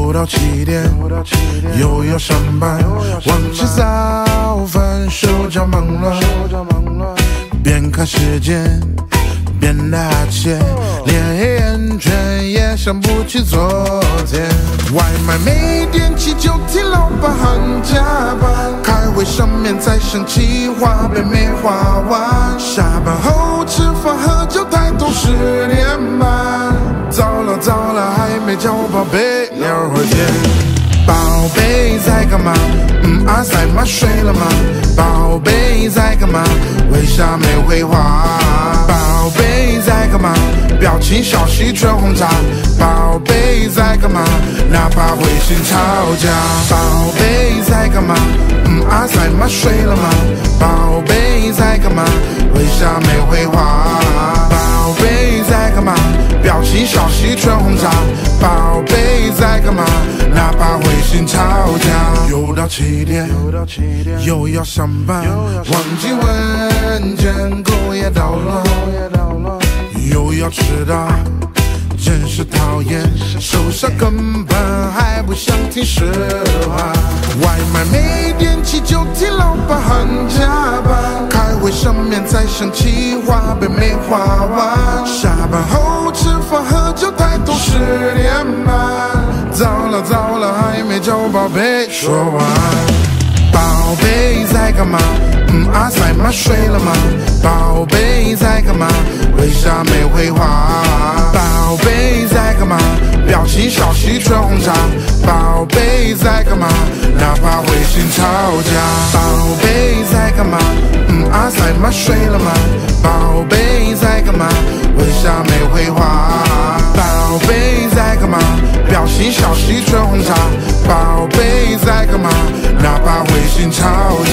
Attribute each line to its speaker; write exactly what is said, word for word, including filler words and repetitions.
Speaker 1: 又到七点，又要上班，忘记早饭，手脚忙乱，边看时间边打哈欠，连黑眼圈也想不起昨天。外卖没点起就听老板喊加班，开会上面在生气话被没画完，下班后吃饭喝酒太多十点半，糟了糟了还没叫我宝贝聊会儿天。宝贝在干嘛？嗯啊塞吗？睡了吗？宝贝在干嘛？为啥没回话？宝贝在干嘛？表情消息全轰炸。宝贝在干嘛？哪怕微信吵架。宝贝在干嘛？嗯啊塞吗？睡了吗？宝贝在干嘛？为啥没回话？宝贝在干嘛？表情消息全轰炸。宝贝在干嘛？哪怕微信吵架。又到七点，又要上班，忘记问件狗也到了，又要迟到，真是讨厌。手上根本还不想听实话，外卖没点起就听老板喊加班，开会上面在生气话被没画完，下班后吃饭喝酒太多十点半，糟了糟了还没叫我宝贝说完。宝贝在干嘛？嗯啊塞吗？睡了吗？宝贝在干嘛？为啥没回话？宝贝在干嘛？表情消息全轰炸。宝贝在干嘛？哪怕微信吵架。宝贝在干嘛？嗯啊塞吗？睡了吗？宝贝在干嘛？为啥没回话？宝贝在干嘛？表情消息全轰炸。宝贝在干嘛？哪怕微信吵架。